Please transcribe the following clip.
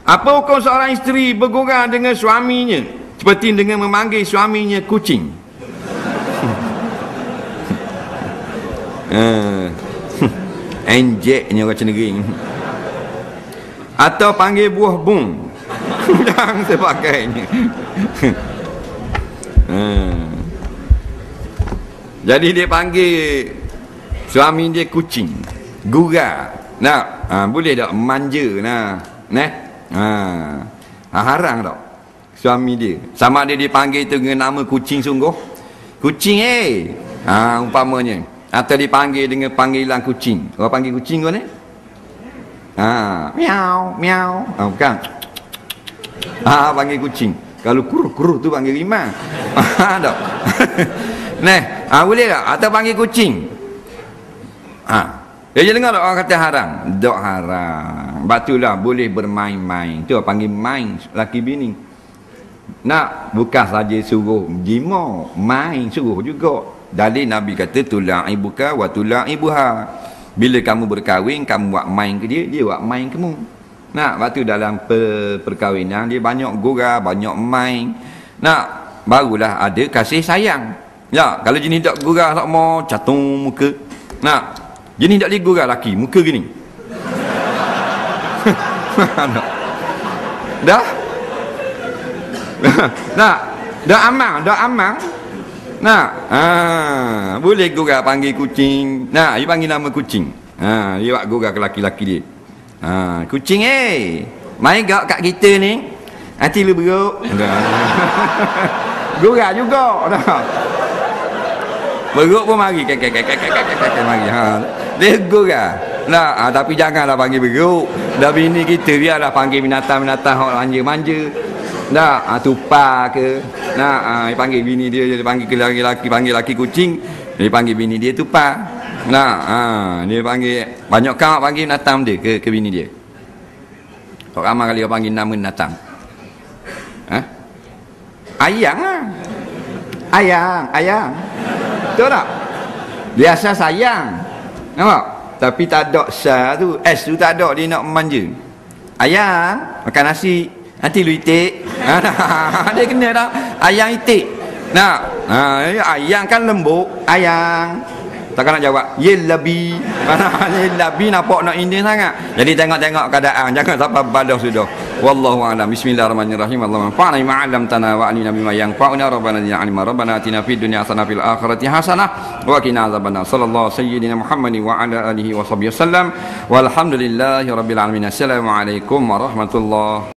Apa hukum seorang isteri bergurau dengan suaminya seperti dengan memanggil suaminya kucing? Enjeknya orang cenering. Atau panggil buah bung yang sebagainya. Jadi dia panggil suami dia kucing, gurau. Nah, boleh tak manja nah. Haram tak suami dia. Sama dia dipanggil tu dengan nama kucing sungguh. Kucing umpamanya. Atau dipanggil dengan panggilan kucing. Orang panggil kucing kau ni? Miau, miau. Bukan. Panggil kucing. Kalau kuruh tu panggil rimau. Tak. Boleh tak? Atau panggil kucing. Dia dengar tak orang kata haram? Tak haram. Sebab itulah boleh bermain-main. Tu panggil main laki bini. Nak bukan saja suruh jima, main suruh juga. Dalil Nabi kata tula'ibuka wa tula'ibuha. Bila kamu berkahwin, kamu buat main ke dia, dia buat main kamu. Nak, lepas tu dalam perkahwinan dia banyak gurau, banyak main. Nak, barulah ada kasih sayang. Ya, kalau jenis tak gurau tak mau catung muka. Nak, jenis tak gurau laki, muka gini. Dah? Nak, dah amang. Nak, boleh gurau panggil kucing. Nak, dia panggil nama kucing. Dia buat gurau ke laki-laki dia. Kucing main gak kat kita ni. Hati lu beruk. Gurau juga. Beruk pun mari. Mari. Dia gurau. Nah, tapi janganlah panggil beruk. Dah bini kita biarlah panggil binatang-binatang hok manja-manja. Dah, tupa ke. Nah, dia panggil bini dia panggil laki-laki, panggil laki kucing, dia panggil bini dia tupa. Nah, dia panggil banyak kau panggil binatang dia ke bini dia. Kau ramai kali kau panggil nama binatang. Ayang lah. Ayang. Betul tak? Biasa sayang. Nampak? Tapi tak ada sah tu. S tu tak ada, dia nak manja. Ayang, makan nasi. Nanti lu itik. Dia kena tak? Ayang itik. Nah, ayang kan lembut. Ayang. Takkan nak jawab ye labi. Ye labi nampak nak Indian sangat. Jadi tengok-tengok keadaan, jangan sampai badah sudah. Wallahu a'lam. Bismillahirrahmanirrahim. Allahumma fa'na ma 'allamtana wa 'allimna bima yanfa'una rabbana zidna 'ilma rabbana atina fid dunya hasanah fil akhirati hasanah wa qina adzabannar. Sallallahu sayyidina Muhammadin wa ala alihi wa sahbihi wasallam. Walhamdulillahi rabbil alamin. Assalamualaikum warahmatullahi